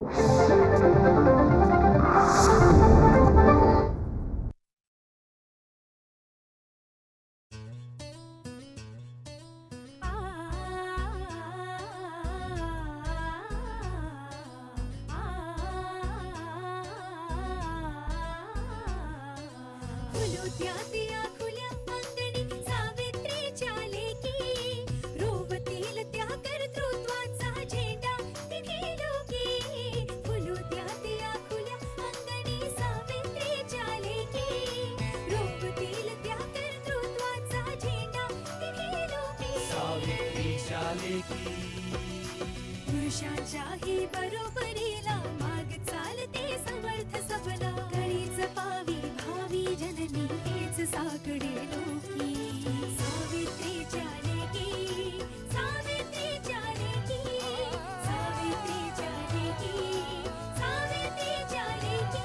पुरुषाच्याही बरोबरीला माग चालते समर्थ सबला कळीच पावी भावी जननी हेच साकडे लोकी सावित्रीच्या लेकी सावित्रीच्या लेकी सावित्रीच्या लेकी सावित्रीच्या लेकी.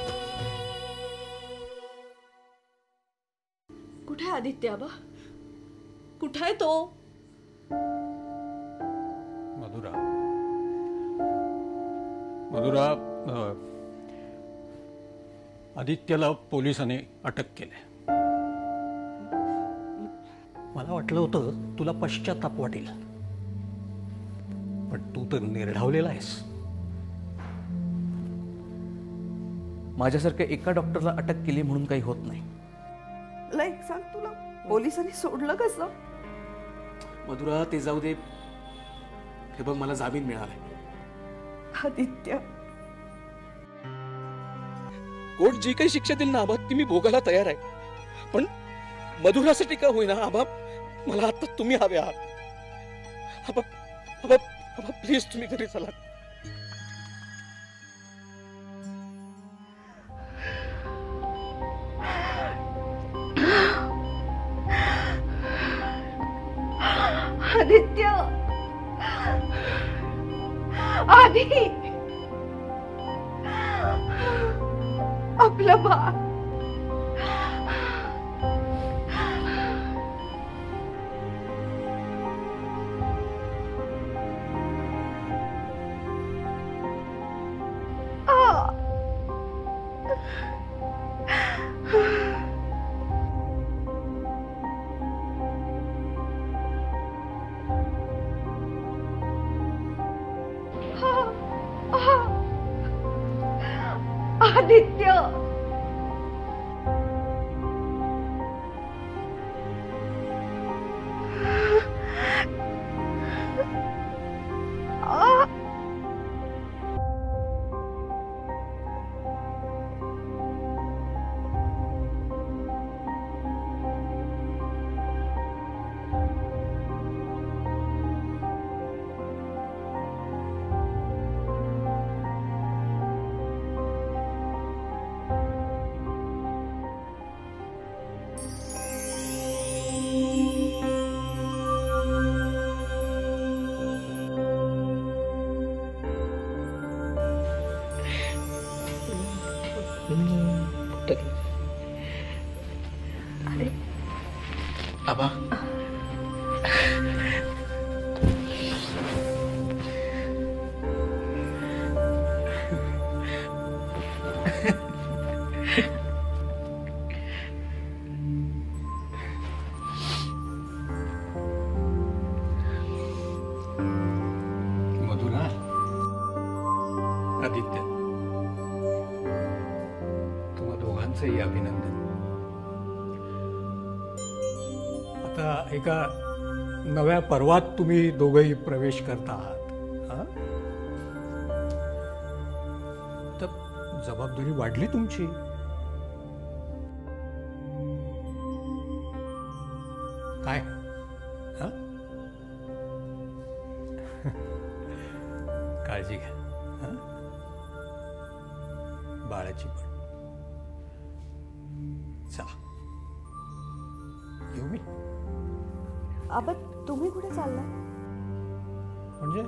कुठे आदित्य आबा? कुठे आहे तो? मधुरा, आदित्यला पोलिसांनी अटक केली. मला वाटलं होतं तुला पश्चाताप वाटेल, पण तू तर निर्ढावलेला आहेस. माझ्यासारख्या एका डॉक्टरला अटक केली म्हणून काही होत नाही. लाईक सांग, तुला पोलिसांनी सोडलं कसं? मधुरा, ते जाऊ दे. हे बघ, मला जामीन मिळालाय. आदित्य, कोर्ट जी काही शिक्षा देईल ना आबा, ती मी भोगायला तयार आहे. पण मधुरासाठी का होईना आबा, मला आता तुम्ही हवे आहात. आबा, आबा, आबा, प्लीज तुम्ही घरी चला. आदित्य, आधी आपलं बाळ. आदित्य, आबा, मधुरा, आदित्य, तुम्हा दोघांचंही अभिनंदन. आता एका नव्या पर्वात तुम्ही दोघंही प्रवेश करता आहात. तर जबाबदारी वाढली तुमची. काय? काळजी घ्या बाळाची पण. चला, येऊ मी. आबा, तुम्ही कुठे चालला? म्हणजे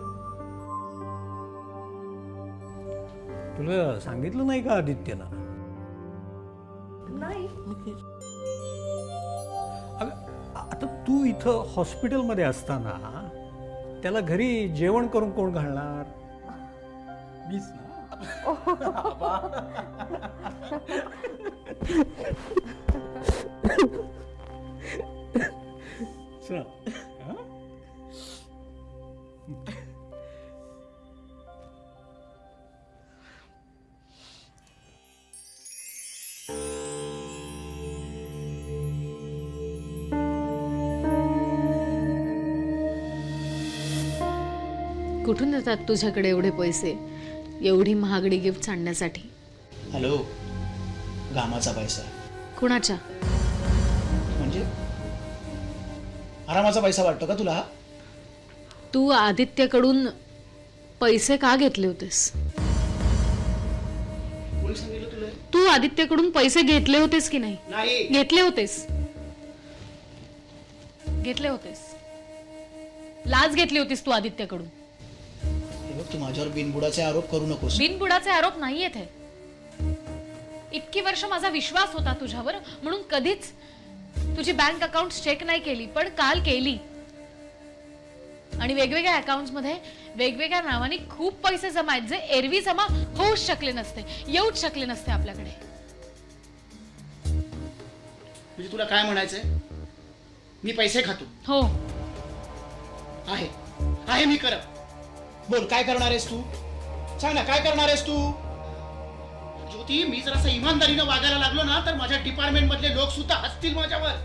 तुला सांगितलं नाही का आदित्यना? नाही. आता तू इथं हॉस्पिटलमध्ये असताना त्याला घरी जेवण करून कोण घालणार? मीच ना. चल, हा? कुठून येतात तुझ्याकडे एवढे पैसे एवढी महागडी गिफ्ट आणण्यासाठी? हॅलो, घामाचा पैसा कुणाच्या? म्हणजे आरामाचा पैसा वाटतो का तुला? तू आदित्यकडून पैसे का घेतले होतेस? कोणी सांगितलं तुला? तू आदित्यकडून पैसे घेतले होतेस की नाही? नाही. घेतले होतेस. घेतले होतेस. लाच घेतली होतीस तू आदित्यकडून. हे बघ, तू माझ्यावर बिनबुडाचे आरोप करू नकोस. बिनबुडाचे आरोप नाहीयेत हे. इतकी वर्ष माझा विश्वास होता तुझ्यावर म्हणून कधीच तुझी बँक अकाउंट चेक नाही केली, पण काल केली. आणि वेगवेगळ्या अकाउंट्स मध्ये वेगवेगळ्या नावाने खूप पैसे जमा आहेत, जे एरवी जमा होऊच शकले नसते, येऊच शकले नसते आपल्याकडे. म्हणजे तुला काय म्हणायचंय? मी पैसे खातो? हो, आहे मी करत. बोल, काय करणार आहेस तू? सांग ना, काय करणार आहेस तू? ज्योती, मी जर असं इमानदारीनं वागायला लागलो ना, तर माझ्या डिपार्टमेंट मधले लोक सुद्धा हसतील माझ्यावर.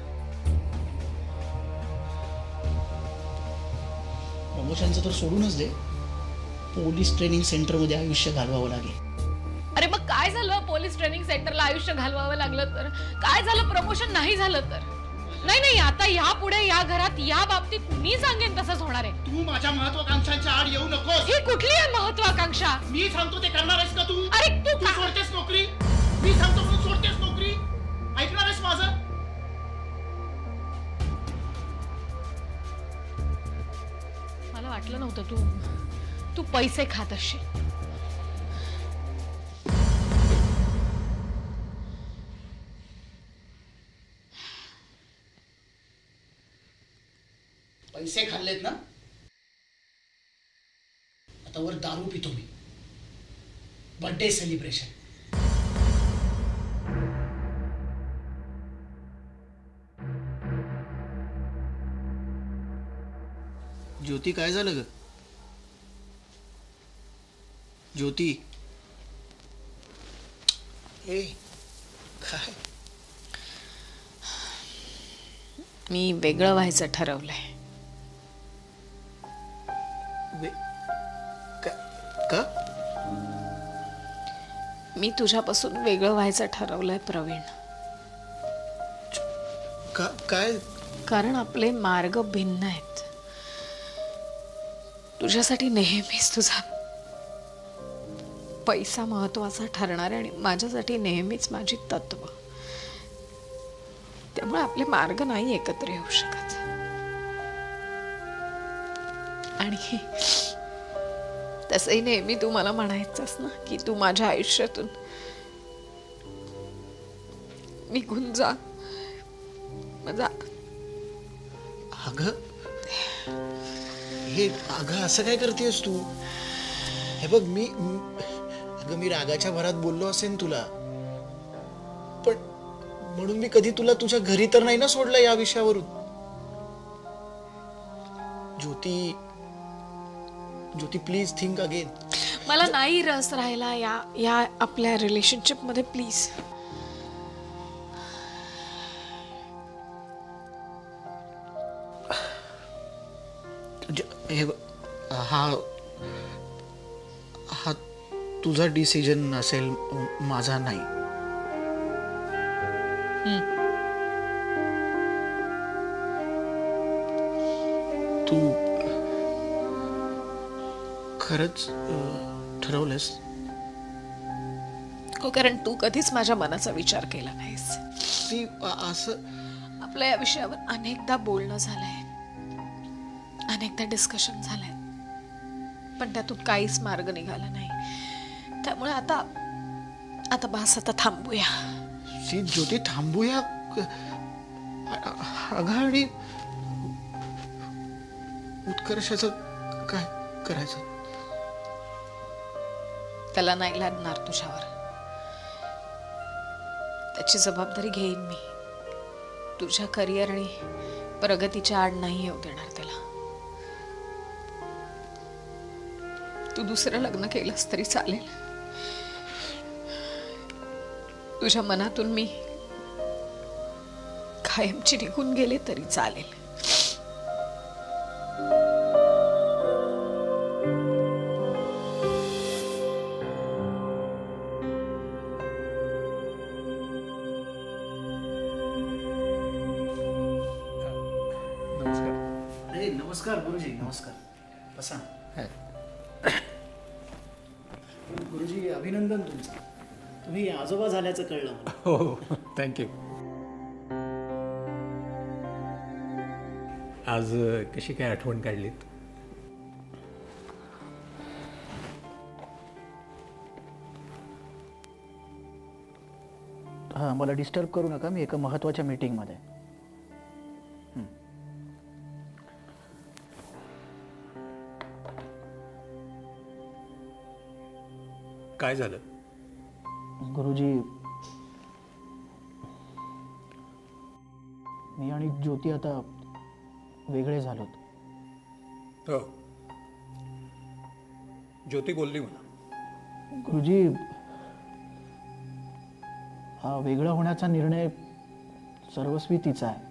प्रमोशनचं तर सोडूनच दे, पोलीस ट्रेनिंग सेंटर मध्ये आयुष्य घालवावं लागेल. अरे मग काय झालं? पोलीस ट्रेनिंग सेंटरला आयुष्य घालवावं लागलं तर? काय झालं? प्रमोशन नाही झालं तर? नाही, आता यापुढे या घरात या बाबतीत मी सांगेन तसंच होणार आहे. तू माझ्या महत्वाकांक्षांच्या आड येऊ नकोस. ही कुठली आहे महत्वाकांक्षा? मी सांगतो ते करणार आहेस का तू? अरे तू सोडतेस नोकरी? मी सांगतो म्हणून सोडतेस नोकरी? ऐकणार आहेस माझं? मला वाटलं नव्हतं तू पैसे खात असशील. पैसे खाल्लेत ना, आता वर दारू पितो मी. Birthday celebration. ज्योती, काय झालं ग? ज्योती, ए काय? मी वेगळं व्हायचं ठरवलंय. का? मी तुझ्यापासून वेगळं व्हायचं ठरवलंय प्रवीण. काय? कारण आपले मार्ग भिन्न आहेत. तुझ्यासाठी नेहमीच तुझा पैसा महत्वाचा ठरणार आहे आणि माझ्यासाठी नेहमीच माझी तत्व. त्यामुळे आपले मार्ग नाही एकत्र येऊ शकत. आणि तसंही नेहमी तू मला म्हणायचंस ना की तू माझ्या आयुष्यातून निघून जा. अगं असं काय करतेस तू? हे बघ, मी रागाच्या भरात बोललो असेन तुला, पण म्हणून मी कधी तुला तुझ्या घरी तर नाही ना सोडलं या विषयावरून. Jyoti please think again. मला नाही रस राहिला या आपल्या रिलेशनशिप मध्ये, प्लीज. हा तुझा डिसिजन असेल, माझा नाही. तू खरंच ठरवलंस? हो, कारण तू कधीच माझ्या मनाचा विचार केला नाहीस. असं आपल्या या विषयावर अनेकदा बोलणं झालंय, अनेकदा डिस्कशन झालंय, पण त्यातून काहीच मार्ग निघाला नाही. त्यामुळे आता बस, आता थांबूया. ज्योती, थांबूया? आघाडी उत्कर्षाचं काय करायचं? त्याला नाही लादणार तुझ्यावर. त्याची जबाबदारी घेईन मी. तुझ्या करिअर आणि प्रगतीच्या आड नाही येऊ देणार त्याला. तू दुसरं लग्न केलंस तरी चालेल. तुझ्या मनातून मी कायमची निघून गेले तरी चालेल. नमस्कार. अरे नमस्कार गुरुजी, नमस्कार. बसा. गुरुजी अभिनंदन तुमचं. तुम्ही आजोबा झाल्याचं कळलं मला. हो थँक्यू. आज कशी काय आठवण काढलीत? हां, मला डिस्टर्ब करू नका, मी एका महत्त्वाच्या मीटिंगमध्ये. काय झालं? गुरुजी, मी आणि ज्योती आता वेगळे झालोत. हो, ज्योती बोलली मला. गुरुजी, हा वेगळं होण्याचा निर्णय सर्वस्वी तिचा आहे.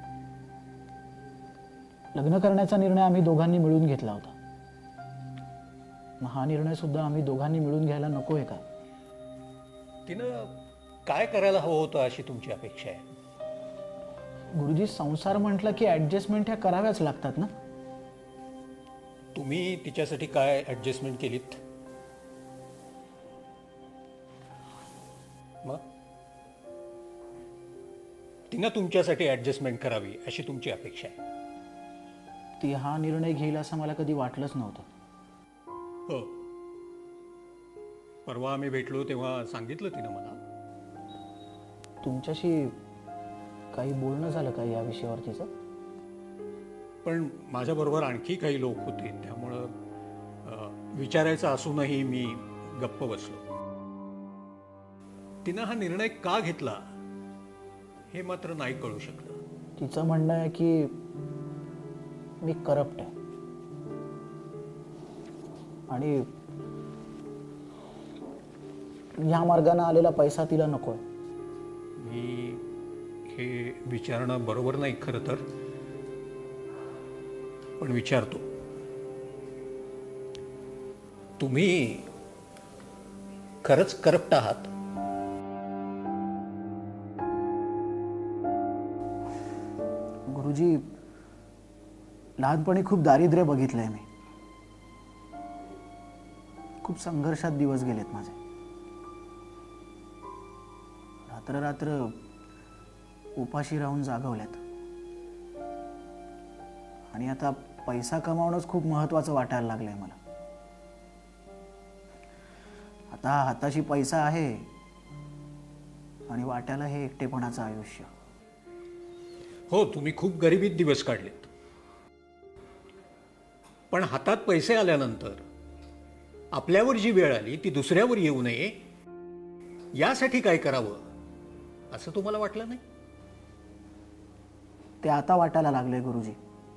लग्न करण्याचा निर्णय आम्ही दोघांनी मिळून घेतला होता. मग हा निर्णय सुद्धा आम्ही दोघांनी मिळून घ्यायला नको आहे का? तिनं काय करायला हवं होतं अशी तुमची अपेक्षा आहे? गुरुजी, संसार म्हटलं की ॲडजस्टमेंट ह्या कराव्याच लागतात ना. तुम्ही तिच्यासाठी काय ॲडजस्टमेंट केलीत? मग तिनं तुमच्यासाठी ॲडजस्टमेंट करावी अशी तुमची अपेक्षा आहे? ती हा निर्णय घेईल असं मला कधी वाटलंच नव्हतं. हो, परवा आम्ही भेटलो तेव्हा सांगितलं तिनं मला. तुमच्याशी काही बोलणं झालं का या विषयावर तिचं? पण माझ्याबरोबर आणखी काही लोक होते, त्यामुळं विचारायचं असूनही मी गप्प बसलो. तिनं हा निर्णय का घेतला हे मात्र नाही कळू शकलं. तिचं म्हणणं आहे की मी करप्ट आहे आणि ह्या मार्गाने आलेला पैसा तिला नकोय. मी हे विचारणं बरोबर नाही खरं तर, पण विचारतो. तुम्ही खरंच करप्ट आहात? गुरुजी, लहानपणी खूप दारिद्र्य बघितलंय मी. खूप संघर्षात दिवस गेलेत माझे. रात्र रात्र उपाशी राहून जागवल्यात. आणि आता पैसा कमावणंच खूप महत्त्वाचं वाटायला लागलंय मला. आता हाताशी पैसा आहे आणि वाट्याला हे एकटेपणाचं आयुष्य. हो, तुम्ही खूप गरिबीत दिवस काढलेत, पण हातात पैसे आल्यानंतर आपल्यावर जी वेळ आली ती दुसऱ्यावर येऊ नये यासाठी काय करावं असं तुम्हाला वाटलं नाही? ते आता वाटायला लागले गुरुजी.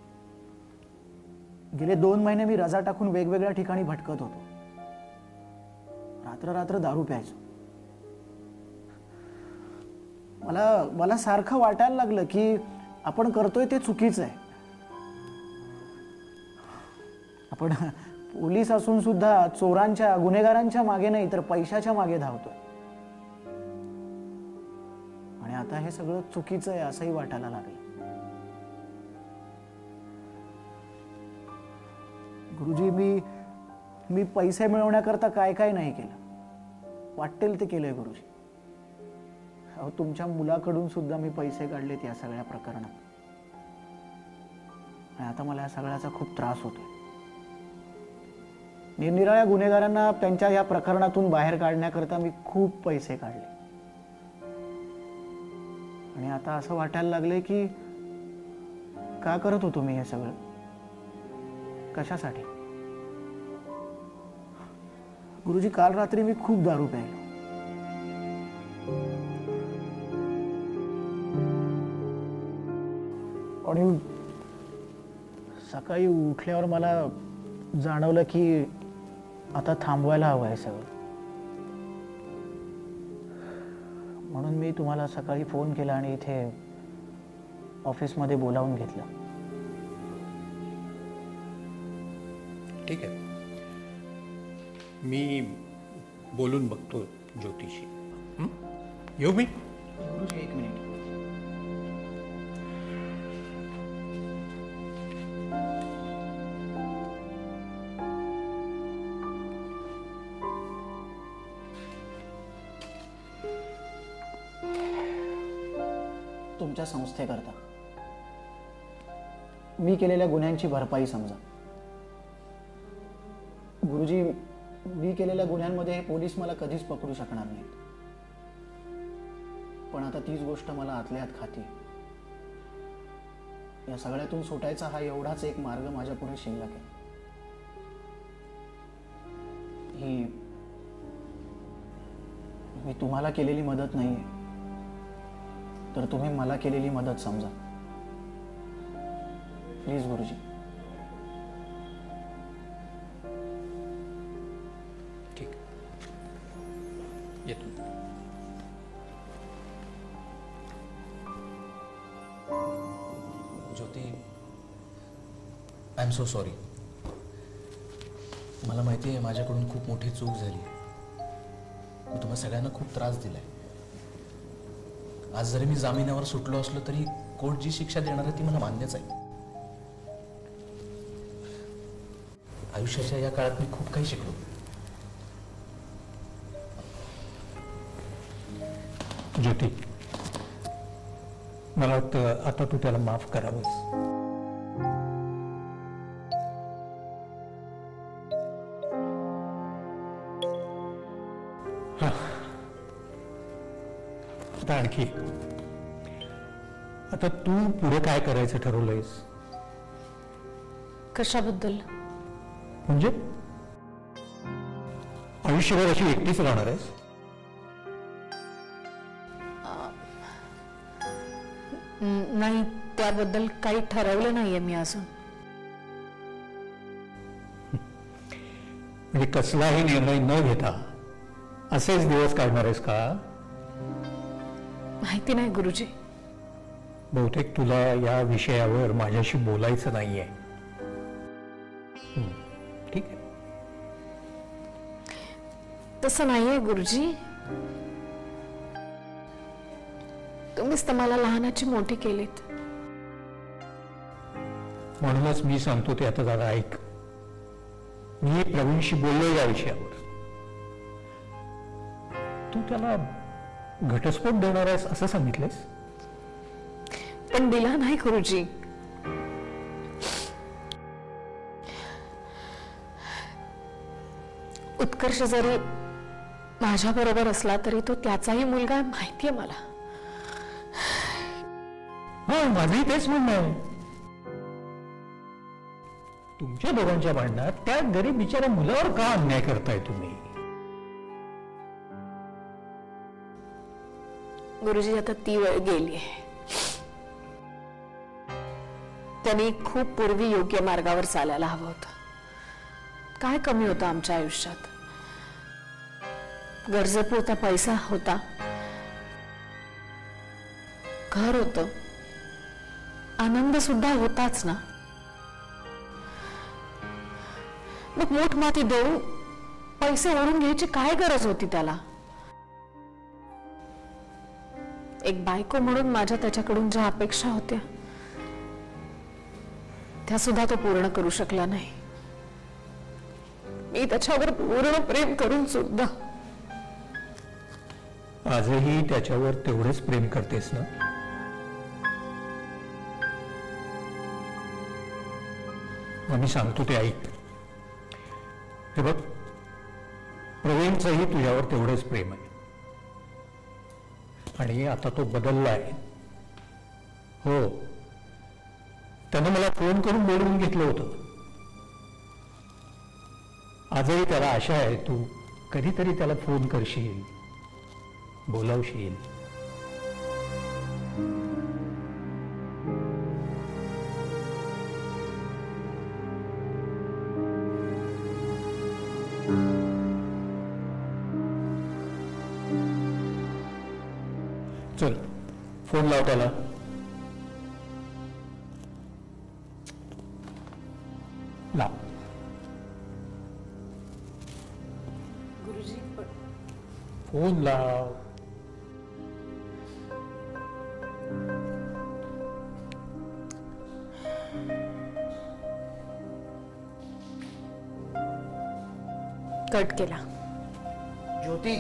गेले 2 महिने मी रजा टाकून वेगवेगळ्या ठिकाणी भटकत होतो. रात्र रात्र दारू प्यायचो. मला सारखं वाटायला लागलं की आपण करतोय ते चुकीचं आहे. आपण पोलीस असून सुद्धा चोरांच्या, गुन्हेगारांच्या मागे नाही तर पैशाच्या मागे धावतोय. आणि आता हे सगळं चुकीचं आहे असंही वाटायला लागलं. गुरुजी, मी पैसे मिळवण्याकरता काय काय नाही केलं. वाटेल ते केलंय गुरुजी. अहो, तुमच्या मुलाकडून सुद्धा मी पैसे काढलेत या सगळ्या प्रकरणात. आणि आता मला या सगळ्याचा खूप त्रास होतोय. निरनिराळ्या गुन्हेगारांना त्यांच्या या प्रकरणातून बाहेर काढण्याकरता मी खूप पैसे काढले. आणि आता असं वाटायला लागले की का करत होतो मी हे सगळं? कशासाठी? गुरुजी काल रात्री मी खूप दारू प्यायलो. आणि सकाळी उठल्यावर मला जाणवलं की आता थांबवायला हवं आहे सगळं. म्हणून मी तुम्हाला सकाळी फोन केला आणि इथे ऑफिसमध्ये बोलावून घेतलं. ठीक आहे, मी बोलून बघतो ज्योतिषी. येऊ मी? गुरुजी एक मिनिट. तुमच्या संस्थेकरता मी केलेल्या गुन्ह्यांची भरपाई समजा. गुरुजी, मी केलेल्या गुन्ह्यांमध्ये पोलीस मला कधीच पकडू शकणार नाहीत. पण आता तीच गोष्ट मला आतल्या आत खाती. या सगळ्यातून सुटायचा हा एवढाच एक मार्ग माझ्या पुढे शिल्लक आहे. ही मी तुम्हाला केलेली मदत नाहीये, तर तुम्ही मला केलेली मदत समजा. प्लीज गुरुजी. ठीक, येतो. Jyoti, I am so sorry. मला माहिती आहे माझ्याकडून खूप मोठी चूक झाली. मी तुम्हा सगळ्यांना खूप त्रास दिलाय. आज जरी मी जामिनावर सुटलो असलो तरी कोर्ट जी शिक्षा देणार आहे ती मला मान्यच आहे. आयुष्याच्या या काळात मी खूप काही शिकलो. ज्योती, मला वाटतं आता तू त्याला माफ करावंस. आता आणखी आता तू पुढे काय करायचं ठरवलंयस? कशाबद्दल? म्हणजे आयुष्यभर अशी एकटीच राहणार आहेस? नाही, त्याबद्दल काही ठरवलं नाहीये मी अजून. म्हणजे कसलाही निर्णय न घेता असेच दिवस काढणार आहेस का? माहिती नाही गुरुजी. बहुतेक तुला या विषयावर माझ्याशी बोलायचं नाहीये. ठीक आहे. तसं नाहीये गुरुजी. तुम्हीच तर मला लहानाची मोठी केलीत. म्हणूनच मी सांगतो ते आता जरा ऐक. मी प्रवीणशी बोललो या विषयावर. तू त्याला घटस्फोट देणार आहेस असं सांगितलंस? पण दिला नाही गुरुजी. उत्कर्ष जरी माझ्या बरोबर असला तरी तो त्याचाही मुलगा माहितीये मला. हा, माझंही तेच म्हणणं आहे. तुमच्या दोघांच्या भांडणात त्या गरीब बिचाऱ्या मुलावर का अन्याय करताय तुम्ही? गुरुजी, आता ती वेळ गेली. त्यांनी खूप पूर्वी योग्य मार्गावर चालायला हवं होतं. काय कमी होतं आमच्या आयुष्यात? गरजेपुरता पैसा होता, घर होतं, आनंद सुद्धा होताच ना. मग मोठमाती देऊन पैसे ओढून घ्यायची काय गरज होती त्याला? एक बायको म्हणून माझ्या त्याच्याकडून ज्या अपेक्षा होत्या त्या सुद्धा तो पूर्ण करू शकला नाही. मी त्याच्यावर पूर्ण प्रेम करून सुद्धा. आजही त्याच्यावर तेवढेच प्रेम करतेस ना? मी सांगतो ते ऐक. हे बघ, प्रवीणचंही तुझ्यावर तेवढेच प्रेम आहे. आणि आता तो बदललाय. हो, त्यानं मला फोन करून बोलवून घेतलं होतं. आजही त्याला आशा आहे तू कधीतरी त्याला फोन करशील, बोलावशील. चल फोन लाव त्याला. लाव. गुरुजी फोन लाव. कट केला. ज्योती,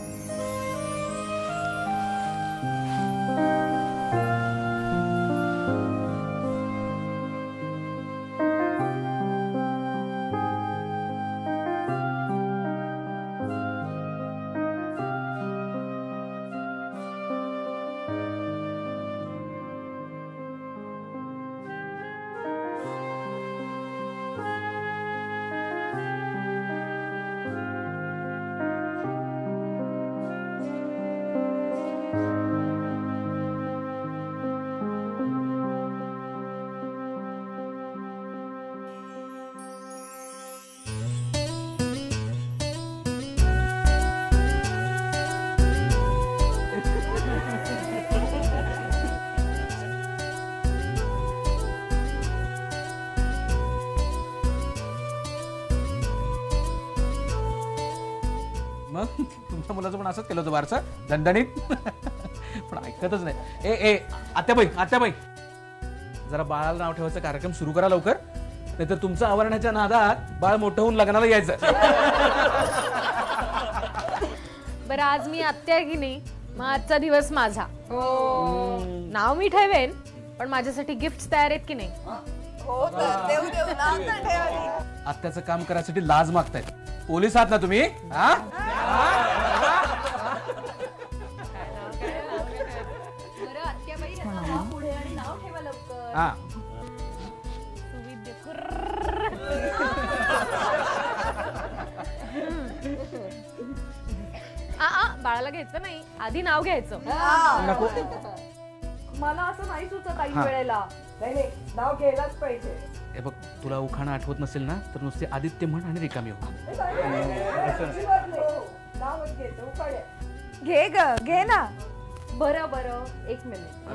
मग तुमच्या मुलाचं पण असंच केलं होतं बारचं दणदणीत. पण ऐकतच नाही. ए ए आत्याबाई जरा बाळाला नाव ठेवायचा कार्यक्रम सुरू करा लवकर, नाहीतर तुमचं आवरण्याच्या नादात बाळ मोठं होऊन लग्नाला यायचं. बरं आज मी आत्या आहे की नाही, मग आजचा दिवस माझा. नाव मी ठेवेन, पण माझ्यासाठी गिफ्ट तयार आहेत की नाही? हो तर देऊ देऊ नाव तर ठेवा. आत्याचं काम करायसाठी लाज मागतायत. पोलीस आहात ना तुम्ही? हा बरं आत्याबाई पुढे आणि नाव ठेवा लवकर. हा बाळाला घ्यायचं नाही, आधी नाव घ्यायचं. नको. मला असं नाही सुचत काही वेळेला. नाही नाव घ्यायलाच पाहिजे. हे बघ, तुला उखाणा आठवत नसेल ना तर नुसते आदित्य म्हण आणि रिकामी हो. नावच घेतो. घे ग घे ना. बरं एक मिनिट.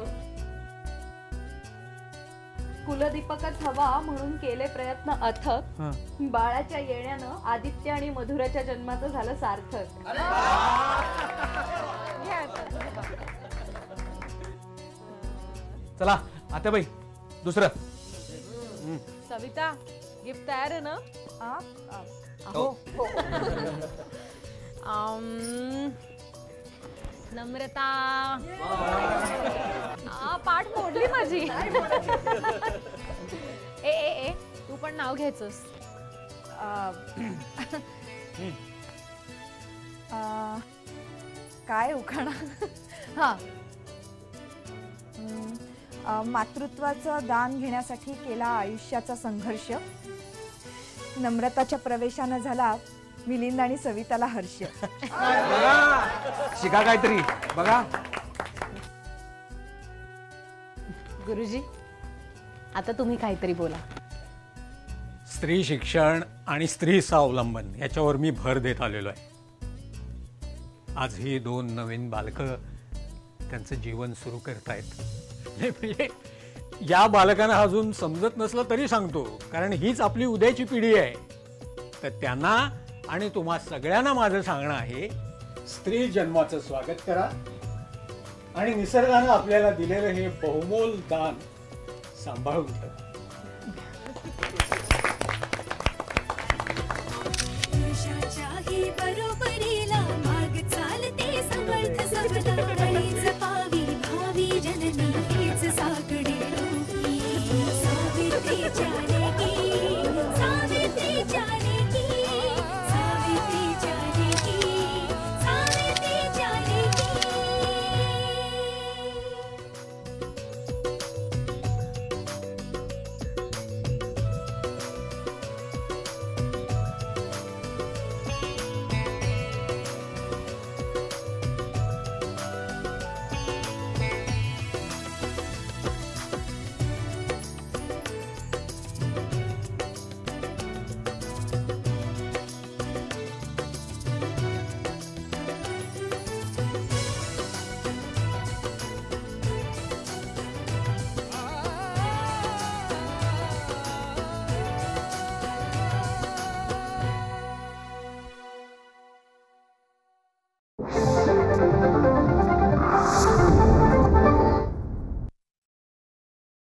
कुलदीपकच हवा म्हणून केले प्रयत्न अथक. बाळाच्या येण्यानं आदित्य आणि मधुराच्या जन्माचं झालं सार्थक. चला आत्याबाई दुसरं. सविता गिफ्ट तयार आहे ना? हो हो. नम्रता पाठ मोडली माझी. ए ए ए तू पण नाव घ्यायचंस. काय उखाणा. हा मातृत्वाचं दान घेण्यासाठी केला आयुष्याचा संघर्ष. नम्रताच्या प्रवेशानं झाला मिलिंद आणि सविताला हर्ष. शिका काहीतरी बघा. गुरुजी आता तुम्ही काहीतरी बोला. स्त्री शिक्षण आणि स्त्री स्वावलंबन याच्यावर मी भर देत आलेलो आहे. आज ही 2 नवीन बालकं त्यांचं जीवन सुरू करतायत. म्हणजे या बालकांना अजून समजत नसलं तरी सांगतो, कारण हीच आपली उद्याची पिढी आहे. तर त्यांना आणि तुम्हा सगळ्यांना माझं सांगणं आहे, स्त्री जन्माचं स्वागत करा आणि निसर्गानं आपल्याला दिलेलं हे बहुमोल दान सांभाळून ठेवा.